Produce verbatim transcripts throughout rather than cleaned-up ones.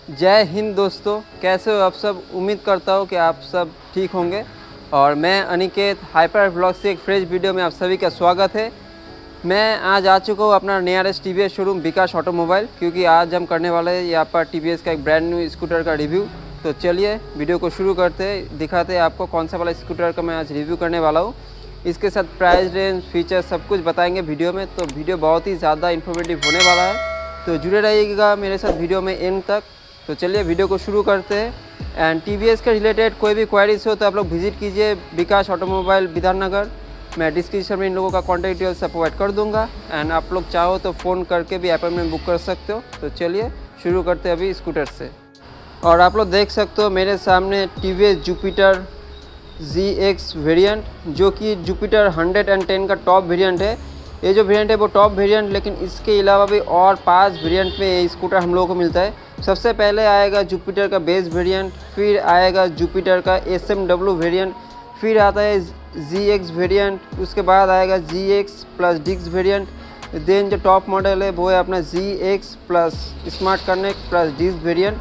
जय हिंद दोस्तों, कैसे हो आप सब। उम्मीद करता हूँ कि आप सब ठीक होंगे। और मैं अनिकेत हाइपर व्लॉग से एक फ्रेश वीडियो में आप सभी का स्वागत है। मैं आज आ चुका हूँ अपना nearest TVS showroom Vikas automobile, क्योंकि आज हम करने वाले हैं यहाँ पर टीवीएस का एक ब्रांड न्यू स्कूटर का रिव्यू। तो चलिए वीडियो को शुरू करते हैं, दिखाते हैं आपको कौन सा वाला स्कूटर का मैं आज रिव्यू करने वाला हूँ। इसके साथ प्राइस रेंज, फीचर सब कुछ बताएंगे वीडियो में। तो वीडियो बहुत ही ज़्यादा इन्फॉर्मेटिव होने वाला है, तो जुड़े रहिएगा मेरे साथ वीडियो में एंड तक। तो चलिए वीडियो को शुरू करते हैं। एंड टीवीएस के रिलेटेड कोई भी क्वेरीज हो तो आप लोग विजिट कीजिए विकास ऑटोमोबाइल विधाननगर। मैं डिस्क्रिप्शन में इन लोगों का कॉन्टैक्ट डिटेल्स प्रोवाइड कर दूंगा। एंड आप लोग चाहो तो फ़ोन करके भी अपॉइंटमेंट बुक कर सकते हो। तो चलिए शुरू करते हैं अभी स्कूटर से। और आप लोग देख सकते हो मेरे सामने TVS Jupiter G X variant, जो कि जुपिटर हंड्रेड एंड टेन का टॉप वेरिएंट है। ये जो वेरिएंट है वो टॉप वेरिएंट, लेकिन इसके अलावा भी और पांच वेरिएंट में ये स्कूटर हम लोगों को मिलता है। सबसे पहले आएगा जुपिटर का बेस वेरिएंट, फिर आएगा जुपिटर का एस एम डब्ल्यू वेरिएंट, फिर आता है जी एक्स वेरिएंट, उसके बाद आएगा जी एक्स प्लस डिक्स वेरिएंट। देन जो टॉप मॉडल है वो है अपना G X plus smart connect plus डिक्स वेरिएंट।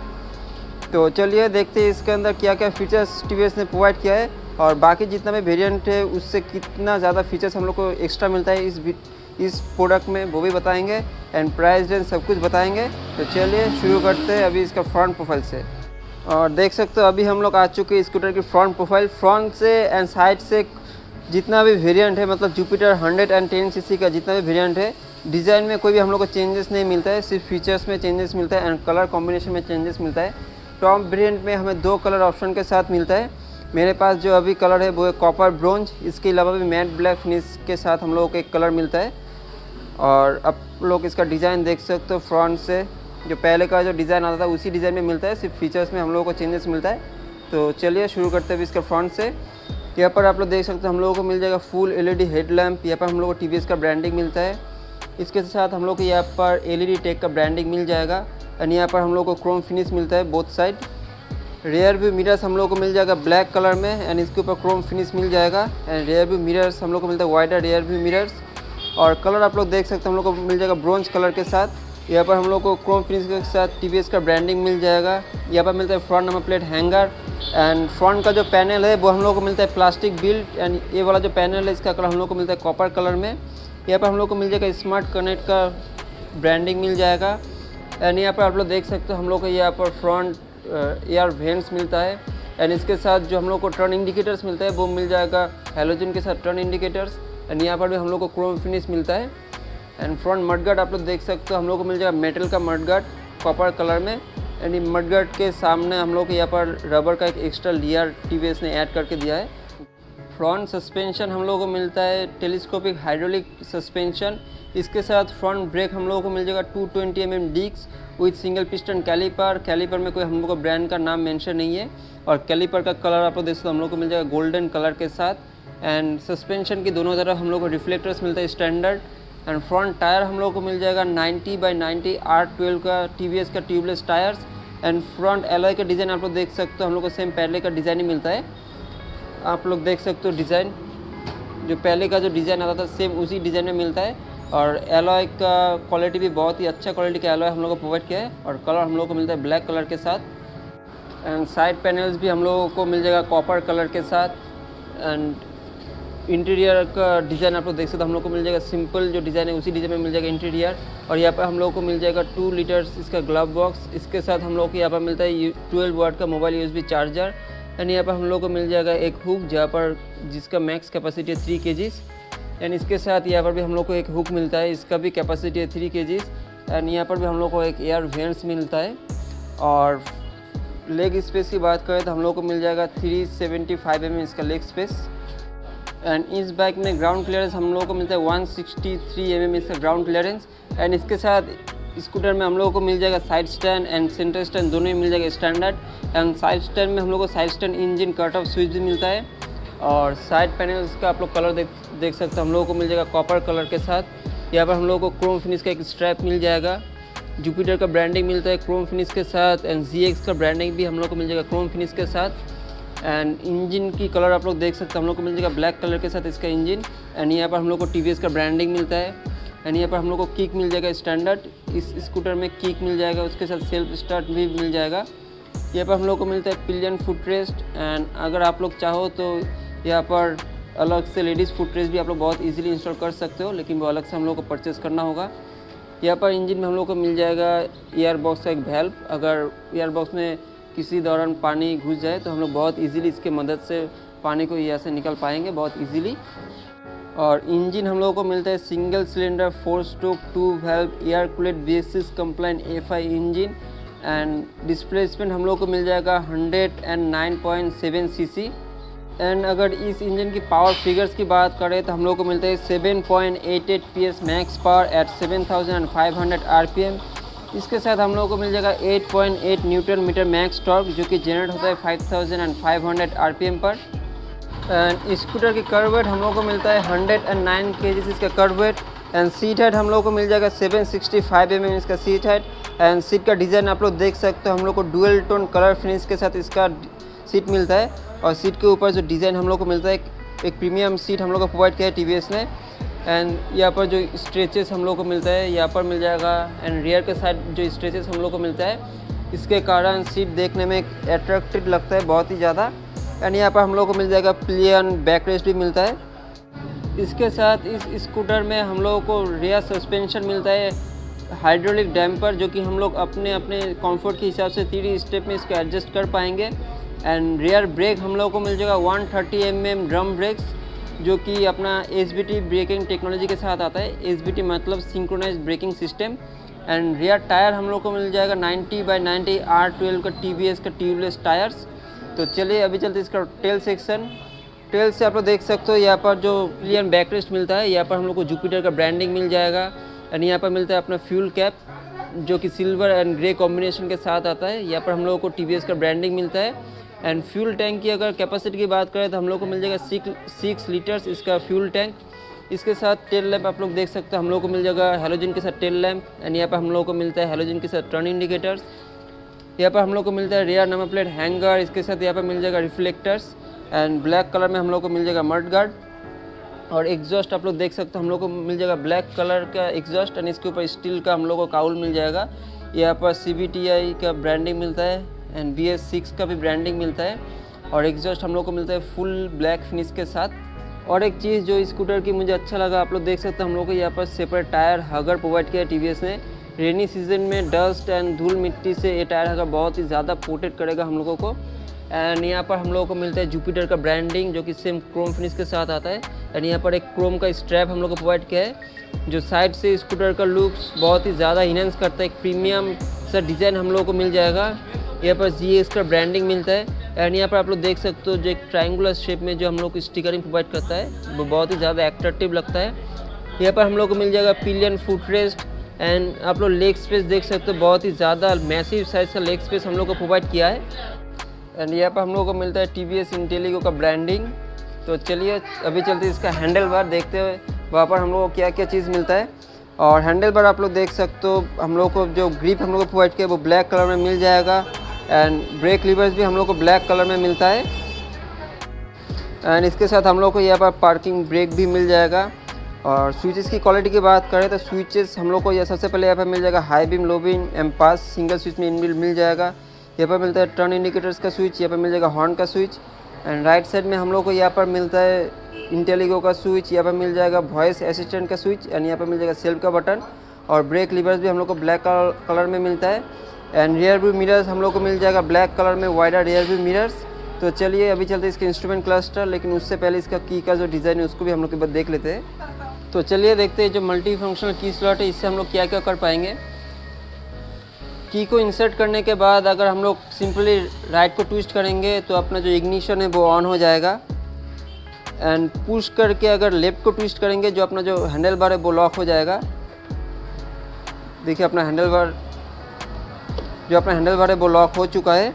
तो चलिए देखते हैं इसके अंदर क्या क्या फीचर्स टीवीएस ने प्रोवाइड किया है, और बाकी जितना भी वेरिएंट है उससे कितना ज़्यादा फीचर्स हम लोग को एक्स्ट्रा मिलता है इस इस प्रोडक्ट में, वो भी बताएंगे। एंड प्राइस रेंज सब कुछ बताएंगे। तो चलिए शुरू करते हैं अभी इसका फ्रंट प्रोफाइल से। और देख सकते हो अभी हम लोग आ चुके हैं स्कूटर की फ्रंट प्रोफाइल। फ्रंट से एंड साइड से जितना भी वेरिएंट है, मतलब Jupiter hundred and ten C C का जितना भी वेरिएंट है, डिज़ाइन में कोई भी हम लोग को चेंजेस नहीं मिलता है, सिर्फ फीचर्स में चेंजेस मिलता है एंड कलर कॉम्बिनेशन में चेंजेस मिलता है। टॉप वेरिएंट में हमें दो कलर ऑप्शन के साथ मिलता है। मेरे पास जो अभी कलर है वो है कॉपर ब्रोंज। इसके अलावा भी मैट ब्लैक फिनिश के साथ हम लोगों को एक कलर मिलता है। और आप लोग इसका डिज़ाइन देख सकते हो, फ्रंट से जो पहले का जो डिज़ाइन आता था उसी डिज़ाइन में मिलता है, सिर्फ फीचर्स में हम लोगों को चेंजेस मिलता है। तो चलिए शुरू करते हैं इसका फ्रंट से। यहाँ पर आप लोग देख सकते हो हम लोगों को मिल जाएगा फुल एलईडी हेडलैम्प। यहाँ पर हम लोग को टीवीएस का ब्रांडिंग मिलता है। इसके साथ हम लोग को यहाँ पर एलईडी टेक का ब्रांडिंग मिल जाएगा। एंड यहाँ पर हम लोग को क्रोम फिनिश मिलता है both side. Rear view mirrors हम लोग को मिल जाएगा ब्लैक कलर में, एंड इसके ऊपर क्रोम फिनिश मिल जाएगा। एंड रेयर व्यू मिरर्स हम लोग को मिलता है वाइडर रेयर व्यू मिरर्स। और कलर आप लोग देख सकते हैं हम लोग को मिल जाएगा ब्रोंज कलर के साथ। यहाँ पर हम लोग को क्रोम फिनिश के साथ टीवीएस का ब्रांडिंग मिल जाएगा। यहाँ पर मिलता है front number plate hanger. And front का जो पैनल है वो हम लोग को मिलता है प्लास्टिक बिल्ड। एंड ये वाला जो पैनल है इसका कलर हम लोग को मिलता है कॉपर कलर में। यहाँ पर हम लोग को मिल जाएगा स्मार्ट कनेक्ट का ब्रांडिंग मिल जाएगा। एंड यहाँ पर आप लोग देख सकते हो हम लोग को यहाँ पर फ्रंट एयर वेंट्स मिलता है। एंड इसके साथ जो हम लोग को टर्न इंडिकेटर्स मिलता है वो मिल जाएगा हैलोजन के साथ टर्न इंडिकेटर्स। एंड यहाँ पर भी हम लोग को क्रोम फिनिश मिलता है। एंड फ्रंट मडगार्ड आप लोग देख सकते हो हम लोग को मिल जाएगा मेटल का मडगार्ड कॉपर कलर में। एंड ये मडगार्ड के सामने हम लोग को यहाँ पर रबर का एक एक्स्ट्रा लेयर टीवीएस ने ऐड करके दिया है। फ्रंट सस्पेंशन हम लोगों को मिलता है टेलीस्कोपिक हाइड्रोलिक सस्पेंशन। इसके साथ फ्रंट ब्रेक हम लोगों को मिल जाएगा two twenty M M disc with single piston caliper. Caliper में कोई हम लोग को ब्रांड का नाम मेंशन नहीं है। और कैलिपर का कलर आप लोग देख सकते हो हम लोग को मिल जाएगा गोल्डन कलर के साथ। एंड सस्पेंशन की दोनों तरफ हम लोग को रिफ्लेक्टर्स मिलता है स्टैंडर्ड। एंड फ्रंट टायर हम लोग को मिल जाएगा ninety by ninety R twelve का टीवीएस का tubeless tyres. And front alloy का डिज़ाइन आप लोग देख सकते हो हम लोग को सेम पहले का डिज़ाइन ही मिलता है। आप लोग देख सकते हो डिज़ाइन जो पहले का जो डिज़ाइन आता था सेम उसी डिज़ाइन में मिलता है। और एलॉय का क्वालिटी भी बहुत ही अच्छा क्वालिटी का एलॉय हम लोग को प्रोवाइड किया है। और कलर हम लोग को मिलता है ब्लैक कलर के साथ। एंड साइड पैनल्स भी हम लोगों को मिल जाएगा कॉपर कलर के साथ। एंड इंटीरियर का डिज़ाइन आप लोग देख सकते हो हम लोग को मिल जाएगा सिंपल जो डिज़ाइन है उसी डिज़ाइन में मिल जाएगा इंटीरियर। और यहाँ पर हम लोग को मिल जाएगा टू लीटर्स इसका ग्लव बॉक्स। इसके साथ हम लोग को यहाँ पर मिलता है ट्वेल्व वाट का मोबाइल यूएसबी चार्जर। एंड यहाँ पर हम लोग को मिल जाएगा एक हुक जहाँ पर जिसका मैक्स कैपेसिटी है थ्री के जीज। एंड इसके साथ यहाँ पर भी हम लोग को एक हुक मिलता है, इसका भी कैपेसिटी है थ्री के जीज। एंड यहाँ पर भी हम लोग को एक एयर वेंट्स मिलता है। और लेग स्पेस की बात करें तो हम लोग को मिल जाएगा three seventy five M M इसका लेग स्पेस। एंड इस बाइक में ग्राउंड क्लियरेंस हम लोग को मिलता है one sixty three M M इसका ग्राउंड क्लियरेंस। एंड इसके साथ स्कूटर में हम लोगों को मिल जाएगा side stand and centre stand दोनों ही मिल जाएगा स्टैंडर्ड। एंड साइड स्टैंड में हम लोग को side stand engine cut off switch भी मिलता है। और साइड पैनल्स का आप लोग कलर देख देख सकते हो हम लोगों को मिल जाएगा कॉपर कलर के साथ। यहाँ पर हम लोगों को क्रोम फिनिश का एक स्ट्रैप मिल जाएगा। जुपिटर का ब्रांडिंग मिलता है क्रोम फिनिश के साथ। एंड जी एक्स का ब्रांडिंग भी हम लोग को मिल जाएगा क्रोम फिनिश के साथ। एंड इंजन की कलर आप लोग देख सकते हो हम लोग को मिल जाएगा ब्लैक कलर के साथ इसका इंजन। एंड यहाँ पर हम लोग को टीवीएस का ब्रांडिंग मिलता है। एंड यहाँ पर हम लोग को किक मिल जाएगा स्टैंडर्ड। इस स्कूटर में किक मिल जाएगा, उसके साथ सेल्फ स्टार्ट भी मिल जाएगा। यहाँ पर हम लोग को मिलता है पिलियन फुट रेस्ट। एंड अगर आप लोग चाहो तो यहाँ पर अलग से लेडीज़ फुट रेस्ट भी आप लोग बहुत इजीली इंस्टॉल कर सकते हो, लेकिन वो अलग से हम लोग को परचेज़ करना होगा। यहाँ पर इंजन में हम लोग को मिल जाएगा एयर बॉक्स का एक वैल्व। अगर एयर बॉक्स में किसी दौरान पानी घुस जाए तो हम लोग बहुत इजीली इसके मदद से पानी को यहाँ से निकल पाएंगे बहुत इजीली। और इंजन हम लोगों को मिलता है single cylinder four stroke two valve air cooled B S six compliant F I engine. And displacement हम लोग को मिल जाएगा hundred and nine point seven C C. And अगर इस इंजन की पावर फिगर्स की बात करें तो हम लोग को मिलता है seven point eight eight P S max power at seven thousand five hundred R P M. इसके साथ हम लोग को मिल जाएगा eight point eight newton metre max torque, जो कि जनरेट होता है five thousand five hundred R P M पर। एंड स्कूटर की कर्व वेट हम लोग को मिलता है हंड्रेड एंड नाइन केजीज इसका kerb weight. And seat height हम लोग को मिल जाएगा seven sixty five M M इसका सीट हाइट। एंड सीट का डिज़ाइन आप लोग देख सकते हो, हम लोग को डुअल टोन कलर फिनिश के साथ इसका सीट मिलता है। और सीट के ऊपर जो डिज़ाइन हम लोग को मिलता है, एक प्रीमियम सीट हम लोग को प्रोवाइड किया है टी वी एस ने। एंड यहाँ पर जो स्ट्रेचेस हम लोग को मिलता है यहाँ पर मिल जाएगा। एंड रियर के साइड जो स्ट्रेचेस हम लोग को मिलता है, इसके कारण सीट देखने में अट्रैक्टिव लगता है बहुत ही ज़्यादा। एंड यहाँ पर हम लोग को मिल जाएगा पिलियन बैक रेस्ट भी मिलता है। इसके साथ इस स्कूटर में हम लोगों को रियर सस्पेंशन मिलता है हाइड्रोलिक डैम्पर, जो कि हम लोग अपने अपने कंफर्ट के हिसाब से थ्री स्टेप में इसको एडजस्ट कर पाएंगे। एंड रियर ब्रेक हम लोगों को मिल जाएगा one thirty M M drum brakes, जो कि अपना S B T braking technology के साथ आता है। एस बी टी मतलब synchronised braking system. And rear tyre हम लोग को मिल जाएगा ninety by ninety R twelve का टी वी एस का ट्यूबलेस टायर्स। तो चलिए अभी चलते इसका टेल सेक्शन। टेल से आप लोग देख सकते हो यहाँ पर जो पिलियन बैकरेस्ट मिलता है, यहाँ पर हम लोग को जुपिटर का ब्रांडिंग मिल जाएगा। एंड यहाँ पर मिलता है अपना फ्यूल कैप, जो कि सिल्वर एंड ग्रे कॉम्बिनेशन के साथ आता है। यहाँ पर हम लोगों को टी वी एस का ब्रांडिंग मिलता है। एंड फ्यूल टैंक की अगर कैपेसिटी की बात करें तो हम लोग को मिल जाएगा सिक्स सिक्स लीटर्स इसका फ्यूल टैंक। इसके साथ टेल लैंप आप लोग देख सकते हो, हम लोग को मिल जाएगा हेलोजन के साथ टेल लैंप। एंड यहाँ पर हम लोग को मिलता है हेलोजन के साथ टर्न इंडिकेटर्स। यहाँ पर हम लोग को मिलता है रियर नंबर प्लेट हैंगर। इसके साथ यहाँ पर मिल जाएगा रिफ्लेक्टर्स। एंड ब्लैक कलर में हम लोग को मिल जाएगा मड गार्ड। और एग्जॉस्ट आप लोग देख सकते हो, हम लोग को मिल जाएगा ब्लैक कलर का एग्जॉस्ट। एंड इसके ऊपर स्टील का हम लोग को काउल मिल जाएगा। यहाँ पर सी बी टी आई का ब्रांडिंग मिलता है एंड बी एस सिक्स का भी ब्रांडिंग मिलता है। और एग्जॉस्ट हम लोग को मिलता है फुल ब्लैक फिनिश के साथ। और एक चीज़ जो स्कूटर की मुझे अच्छा लगा, आप लोग देख सकते हो, हम लोग को यहाँ पर सेपरेट टायर हगर प्रोवाइड किया है टी वी एस ने। रेनी सीजन में डस्ट एंड धूल मिट्टी से ये टायर हगर बहुत ही ज़्यादा प्रोटेक्ट करेगा हम लोगों को। एंड यहाँ पर हम लोगों को मिलता है जुपिटर का ब्रांडिंग, जो कि सेम क्रोम फिनिश के साथ आता है। एंड यहाँ पर एक क्रोम का स्ट्रैप हम लोग को प्रोवाइड किया है, जो साइड से स्कूटर का लुक्स बहुत ही ज़्यादा इनहेंस करता है। एक प्रीमियम सा डिज़ाइन हम लोगों को मिल जाएगा। यहाँ पर जी एस का ब्रांडिंग मिलता है। एंड यहाँ पर आप लोग देख सकते हो, जो एक ट्रायंगुलर शेप में जो हम लोग को स्टिकरिंग प्रोवाइड करता है, वो बहुत ही ज़्यादा एट्रैक्टिव लगता है। यहाँ पर हम लोग को मिल जाएगा पिलियन फुट रेस्ट। एंड आप लोग लेग स्पेस देख सकते हो, बहुत ही ज़्यादा मैसिव साइज का लेग स्पेस हम लोग को प्रोवाइड किया है। एंड यहाँ पर हम लोग को मिलता है टी वी एस इंटेलिगो का ब्रांडिंग। तो चलिए अभी चलते इसका हैंडल बार देखते हुए वहाँ पर हम लोग को क्या क्या चीज़ मिलता है। और हैंडल बार आप लोग देख सकते हो, हम लोग को जो ग्रिप हम लोग को प्रोवाइड किया वो ब्लैक कलर में मिल जाएगा। एंड ब्रेक लीवर्स भी हम लोग को ब्लैक कलर में मिलता है। एंड इसके साथ हम लोग को यहाँ पर पार्किंग ब्रेक भी मिल जाएगा। और स्विचेस की क्वालिटी की बात करें तो स्विचेस हम लोग को यह सबसे पहले यहाँ पर मिल जाएगा high beam, low beam, M pass single switch में इनबिल्ट मिल जाएगा। यहाँ पर मिलता है टर्न इंडिकेटर्स का स्विच, यहाँ पर मिल जाएगा हॉर्न का स्विच। एंड राइट साइड में हम लोग को यहाँ पर मिलता है इंटेलिगो का स्विच, यहाँ पर मिल जाएगा वॉइस असिस्टेंट का स्विच। एंड यहाँ पर मिल जाएगा सेल्फ का बटन। और ब्रेक लीवर्स भी हम लोग को ब्लैक कलर में मिलता है। एंड रियर व्यू मिरर्स हम लोग को मिल जाएगा ब्लैक कलर में, वाइडर रियर व्यू मिरर्स। तो चलिए अभी चलते इसके इंस्ट्रूमेंट क्लस्टर, लेकिन उससे पहले इसका की का जो डिज़ाइन है उसको भी हम लोग के बाद देख लेते हैं। तो चलिए देखते हैं जो मल्टी फंक्शनल की स्लॉट है, इससे हम लोग क्या क्या कर पाएंगे। की को इंसर्ट करने के बाद अगर हम लोग सिंपली राइट को ट्विस्ट करेंगे तो अपना जो इग्निशन है वो ऑन हो जाएगा। एंड पुश करके अगर लेफ्ट को ट्विस्ट करेंगे, जो अपना जो हैंडल बार है वो लॉक हो जाएगा। देखिए अपना हैंडल बार जो अपना हैंडल बार है वो लॉक हो चुका है।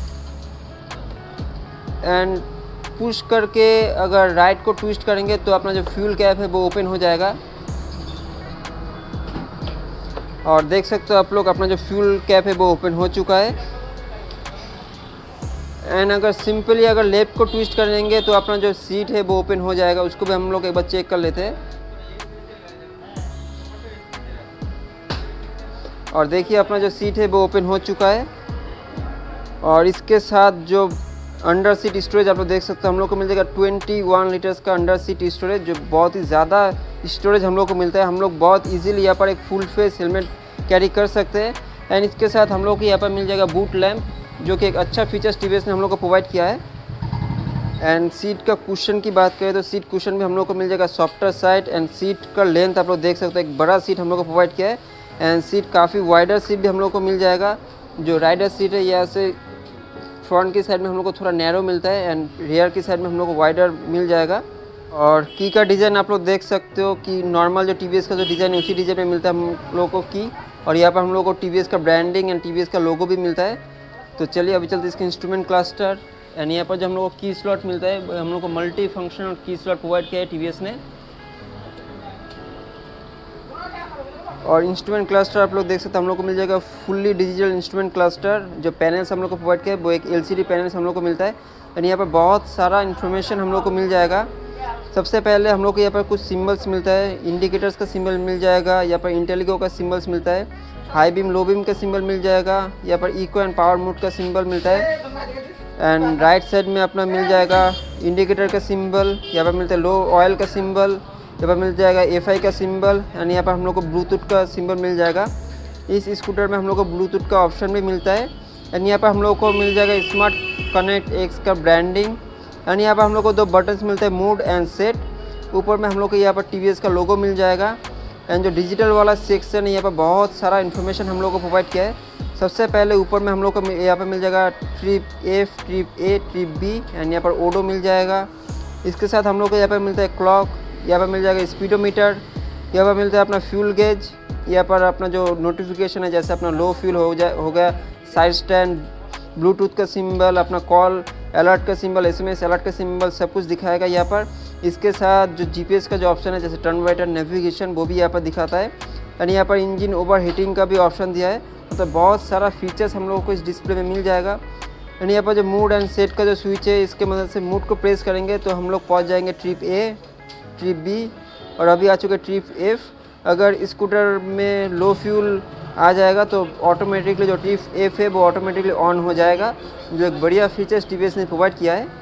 एंड पुश करके अगर राइट को ट्विस्ट करेंगे तो अपना जो फ्यूल कैप है वो ओपन हो जाएगा। और देख सकते हो आप लोग, अपना जो फ्यूल कैप है वो ओपन हो चुका है। एंड अगर सिंपली अगर लेफ्ट को ट्विस्ट करेंगे तो अपना जो सीट है वो ओपन हो जाएगा। उसको भी हम लोग एक बार चेक कर लेते हैं। और देखिए अपना जो सीट है वो ओपन हो चुका है। और इसके साथ जो अंडर सीट स्टोरेज आप लोग देख सकते हो हम लोग को मिल जाएगा इक्कीस लीटर्स का अंडर सीट स्टोरेज, जो बहुत ही ज़्यादा स्टोरेज हम लोग को मिलता है। हम लोग बहुत इजीली यहाँ पर एक फुल फेस हेलमेट कैरी कर सकते हैं। एंड इसके साथ हम लोग को यहाँ पर मिल जाएगा बूट लैम्प, जो कि एक अच्छा फीचर्स टीवीएस ने हम लोग को प्रोवाइड किया है। एंड सीट का कुशन की बात करें तो सीट कुशन भी हम लोग को मिल जाएगा सॉफ्टर साइड। एंड सीट का लेंथ आप लोग देख सकते हो, एक बड़ा सीट हम लोग को प्रोवाइड किया है। एंड सीट काफ़ी वाइडर सीट भी हम लोग को मिल जाएगा। जो राइडर सीट है यहाँ से फ्रंट की साइड में हम लोग को थोड़ा नैरो मिलता है एंड रियर की साइड में हम लोग को वाइडर मिल जाएगा। और की का डिज़ाइन आप लोग देख सकते हो कि नॉर्मल जो टीवीएस का जो डिज़ाइन है उसी डिज़ाइन में मिलता है हम लोग को की। और यहाँ पर हम लोग को टीवीएस का ब्रांडिंग एंड टीवीएस का लोगो भी मिलता है। तो चलिए अभी चलते इसके इंस्ट्रूमेंट क्लस्टर। एंड यहाँ पर जो हम लोग को की स्लॉट मिलता है, हम लोग को multi functional key slot provide किया है टीवीएस ने। और इंस्ट्रूमेंट क्लस्टर आप लोग देख सकते हैं हम लोग को मिल जाएगा फुल्ली डिजिटल इंस्ट्रूमेंट क्लस्टर। जो पैनल्स हम लोग को प्रोवाइड किया है वो एक एलसीडी पैनल्स हम लोग को मिलता है। एंड यहाँ पर बहुत सारा इन्फॉर्मेशन हम लोग को मिल जाएगा। सबसे पहले हम लोग को यहाँ पर कुछ सिम्बल्स मिलता है, इंडिकेटर्स का सिंबल मिल जाएगा, यहाँ पर इंटेलिगो का सिम्बल्स मिलता है, हाई बीम लो बीम का सिंबल मिल जाएगा, यहाँ पर इको एंड पावर मोड का सिंबल मिलता है। एंड राइट साइड में अपना मिल जाएगा इंडिकेटर का सिंबल, यहाँ पर मिलता है लो ऑयल का सिंबल, यहाँ पर मिल जाएगा एफ आई का सिंबल। एंड यहाँ पर हम लोग को ब्लूटूथ का सिंबल मिल जाएगा। इस स्कूटर में हम लोग को ब्लूटूथ का ऑप्शन भी मिलता है। एंड यहाँ पर हम लोग को मिल जाएगा स्मार्ट कनेक्ट एक्स का ब्रांडिंग। एंड यहाँ पर हम लोग को दो बटन्स मिलते हैं, मूड एंड सेट। ऊपर में हम लोग को यहाँ पर टीवीएस का लोगो मिल जाएगा। एंड जो डिजिटल वाला सेक्शन है यहाँ पर बहुत सारा इन्फॉर्मेशन हम लोग को प्रोवाइड किया है। सबसे पहले ऊपर में हम लोग को यहाँ पर मिल जाएगा trip F, trip A, trip B. And यहाँ पर ओडो मिल जाएगा। इसके साथ हम लोग को यहाँ पर मिलता है क्लॉक, यहाँ पर मिल जाएगा स्पीडोमीटर, यहाँ पर मिलता है अपना फ्यूल गेज, यहाँ पर अपना जो नोटिफिकेशन है जैसे अपना लो फ्यूल हो जाए हो गया, साइड स्टैंड, ब्लूटूथ का सिंबल, अपना कॉल अलर्ट का सिंबल, एसएमएस अलर्ट का सिंबल, सब कुछ दिखाएगा यहाँ पर। इसके साथ जो जीपीएस का जो ऑप्शन है जैसे टर्न बाय टर्न नेविगेशन वो भी यहाँ पर दिखाता है। एंड यहाँ पर इंजन ओवर हीटिंग का भी ऑप्शन दिया है। मतलब तो बहुत सारा फीचर्स हम लोगों को इस डिस्प्ले में मिल जाएगा। एंड यहाँ पर जो मूड एंड सेट का जो स्विच है इसके मदद से मूड को प्रेस करेंगे तो हम लोग पहुँच जाएंगे ट्रिप ए, ट्रिप बी और अभी आ चुके ट्रिप एफ। अगर स्कूटर में लो फ्यूल आ जाएगा तो ऑटोमेटिकली जो ट्रिप एफ है वो ऑटोमेटिकली ऑन हो जाएगा, जो एक बढ़िया फीचर्स टीवीएस ने प्रोवाइड किया है।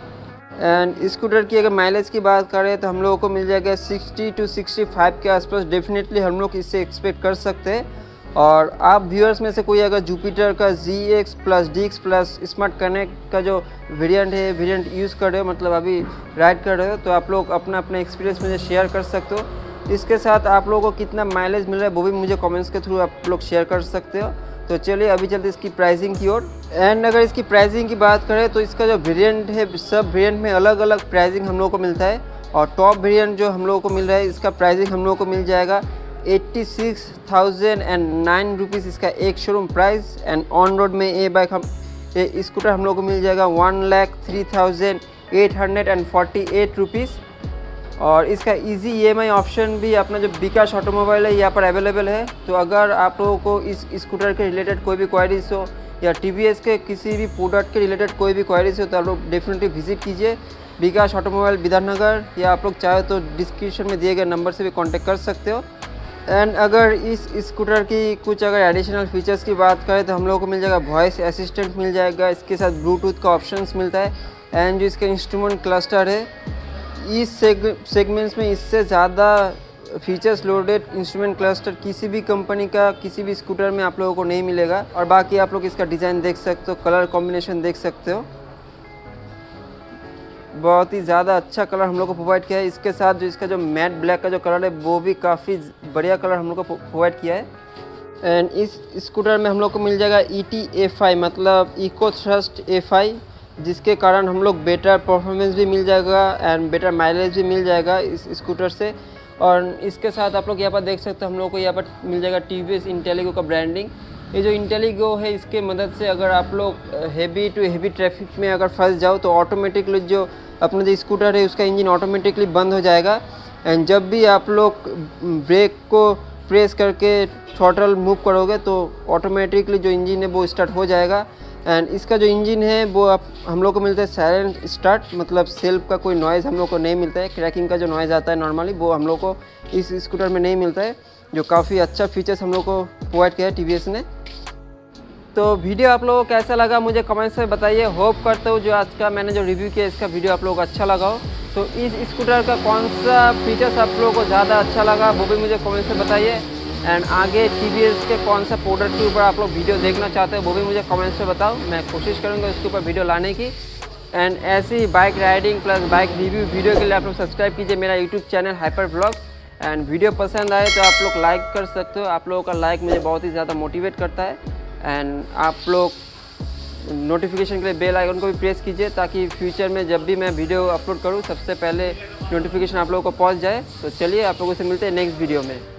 एंड स्कूटर की अगर माइलेज की बात करें तो हम लोगों को मिल जाएगा साठ टू पैंसठ के आसपास। डेफिनेटली हम लोग इससे एक्सपेक्ट कर सकते हैं। और आप व्यूअर्स में से कोई अगर जुपिटर का G X plus D X plus smart connect का जो वेरिएंट है वेरिएंट यूज़ कर रहे हो, मतलब अभी राइड कर रहे हो, तो आप लोग अपना अपना एक्सपीरियंस मुझे शेयर कर सकते हो। इसके साथ आप लोगों को कितना माइलेज मिल रहा है वो भी मुझे कमेंट्स के थ्रू आप लोग शेयर कर सकते हो। तो चलिए अभी चलते इसकी प्राइसिंग की ओर। एंड अगर इसकी प्राइसिंग की बात करें तो इसका जो वेरिएंट है सब वेरिएंट में अलग अलग प्राइसिंग हम लोगों को मिलता है। और टॉप वेरिएंट जो हम लोगों को मिल रहा है इसका प्राइसिंग हम लोगों को मिल जाएगा eighty six thousand and nine rupees इसका एक showroom price. And on road में ये बाइक हम ये स्कूटर हम लोग को मिल जाएगा one lakh three thousand eight hundred and forty eight rupees. और इसका इजी ईएमआई ऑप्शन भी अपना जो विकास ऑटोमोबाइल है यहाँ पर अवेलेबल है। तो अगर आप लोगों को इस स्कूटर के रिलेटेड कोई भी क्वायरीज हो या टीवीएस के किसी भी प्रोडक्ट के रिलेटेड कोई भी क्वायरीज हो तो आप लोग डेफिनेटली विजिट कीजिए विकास ऑटोमोबाइल विधाननगर, या आप लोग चाहे तो डिस्क्रिप्शन में दिए गए नंबर से भी कॉन्टेक्ट कर सकते हो। एंड अगर इस स्कूटर की कुछ अगर एडिशनल फीचर्स की बात करें तो हम लोगों को मिल जाएगा वॉइस असिस्टेंट मिल जाएगा, इसके साथ ब्लूटूथ का ऑप्शंस मिलता है। एंड जो इसका इंस्ट्रूमेंट क्लस्टर है इस सेगमेंट्स में इससे ज़्यादा फीचर्स लोडेड इंस्ट्रूमेंट क्लस्टर किसी भी कंपनी का किसी भी स्कूटर में आप लोगों को नहीं मिलेगा। और बाकी आप लोग इसका डिज़ाइन देख सकते हो, कलर कॉम्बिनेशन देख सकते हो, बहुत ही ज़्यादा अच्छा कलर हम लोग को प्रोवाइड किया है। इसके साथ जो इसका जो मैट ब्लैक का जो कलर है वो भी काफ़ी बढ़िया कलर हम लोग को प्रोवाइड किया है। एंड इस स्कूटर में हम लोग को मिल जाएगा ई टी एफ आई मतलब इको थ्रस्ट एफ आई, जिसके कारण हम लोग बेटर परफॉर्मेंस भी मिल जाएगा एंड बेटर माइलेज भी मिल जाएगा इस स्कूटर से। और इसके साथ आप लोग यहाँ पर देख सकते हो हम लोग को यहाँ पर मिल जाएगा टीवीएस इंटेलिगो का ब्रांडिंग। ये जो इंटेलिगो है इसके मदद से अगर आप लोग हेवी टू हेवी ट्रैफिक में अगर फंस जाओ तो ऑटोमेटिकली जो अपना जो स्कूटर है उसका इंजन ऑटोमेटिकली बंद हो जाएगा। एंड जब भी आप लोग ब्रेक को प्रेस करके थ्रॉटल मूव करोगे तो ऑटोमेटिकली जो इंजन है वो स्टार्ट हो जाएगा। एंड इसका जो इंजन है वो आप हम लोग को मिलता है साइलेंट स्टार्ट, मतलब सेल्फ का कोई नॉइज़ हम लोग को नहीं मिलता है। क्रैकिंग का जो नॉइज़ आता है नॉर्मली वो हम लोग को इस स्कूटर में नहीं मिलता है। जो काफ़ी अच्छा फीचर्स हम लोग को प्रोवाइड किया है टी वी एस ने। तो वीडियो आप लोगों को कैसा लगा मुझे कमेंट्स में बताइए। होप करता हूँ जो आज का मैंने जो रिव्यू किया इसका वीडियो आप लोगों को अच्छा लगा हो। तो इस स्कूटर का कौन सा फीचर्स आप लोगों को ज़्यादा अच्छा लगा वो भी मुझे कमेंट्स में बताइए। एंड आगे टी वी एस के कौन सा प्रोडक्ट के ऊपर आप लोग वीडियो देखना चाहते हो वो भी मुझे कमेंट्स में बताओ। मैं कोशिश करूँगा इसके ऊपर वीडियो लाने की। एंड ऐसी bike riding plus bike review video के लिए आप लोग सब्सक्राइब कीजिए मेरा YouTube channel hyper vlogs. And video पसंद आए तो आप लोग लाइक कर सकते हो। आप लोगों का लाइक मुझे बहुत ही ज़्यादा मोटिवेट करता है। एंड आप लोग नोटिफिकेशन के लिए बेल आइकन को भी प्रेस कीजिए ताकि फ्यूचर में जब भी मैं वीडियो अपलोड करूं सबसे पहले नोटिफिकेशन आप लोगों को पहुंच जाए। तो चलिए आप लोगों से मिलते हैं नेक्स्ट वीडियो में।